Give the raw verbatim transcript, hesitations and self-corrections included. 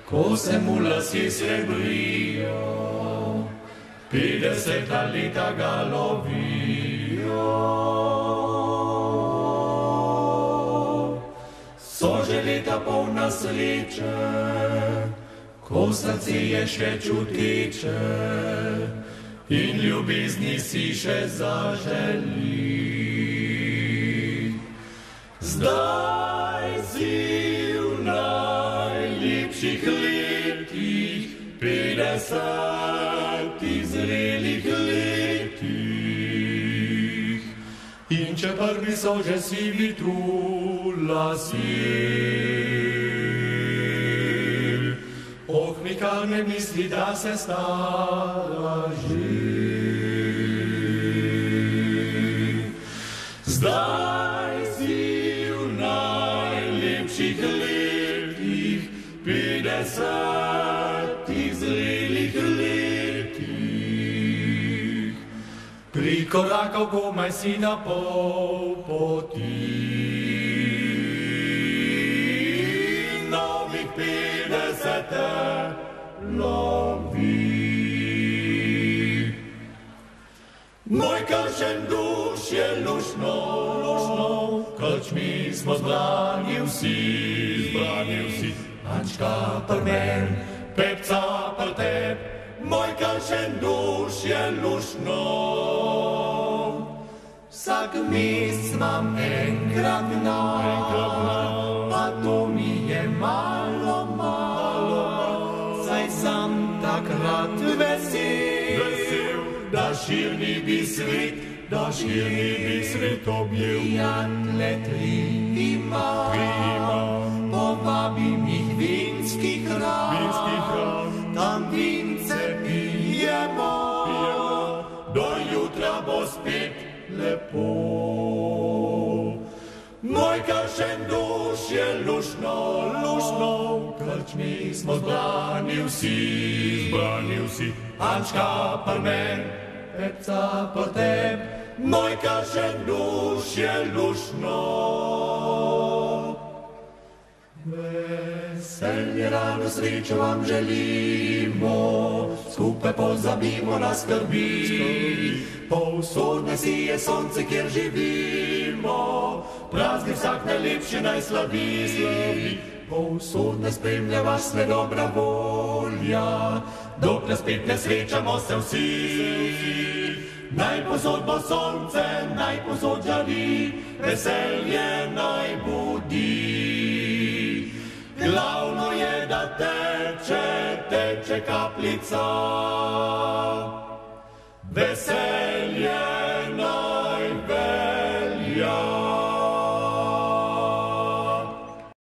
ko se mulasi srebrijo, petdeseta leta ga lovijo. So že leta polna sreče, ko srce je še čutiče in ljubezni si še zaželi. Zdaj si v najlepših letih, petdesetih zrelih letih. In če prvi so že sivi lasi, oh, nikar ne misli, da se stara že. Zdaj si v najlepših letih, petdesetih zrelih letih. Prikorakal komaj si na pol poti, novih petdeset lovi. Moj kršen duš je lušno, lušno, krčmi smo zbrani vsi, zbrani vsi. Ančka pr men, pepca pr teb, moj kršen duš je lušno. Vsak mesec imam enkrat na, pa to mi je malo, malo, saj sam takrat vesel, vesel, da širni bi svet, da širni bi svet objel. Prijatelje tri imam, povabim jih vinski hram, vinski hram, tam vince pijemo, pijemo, do jutra bo spet lepo. Moj kršen duš je lušno, lušno, krčmi smo zbrani vsi, zbrani vsi. Ančka pr men, pepca pr teb, moj kršen duš je lušno. Veselje, rado, srečo vam želimo, skupaj pozabimo na skrbi. Povsod nas je sonce, kjer živimo, praznik vsak najlepši naj slavi. Povsod nas spremlja vaš sve dobra volja, dokler spet ne srečamo se vsi. Naj posod bo sonce, naj posod žari, veselje naj budi. Glavno je, da teče, teče kapljica, veselje naj velja.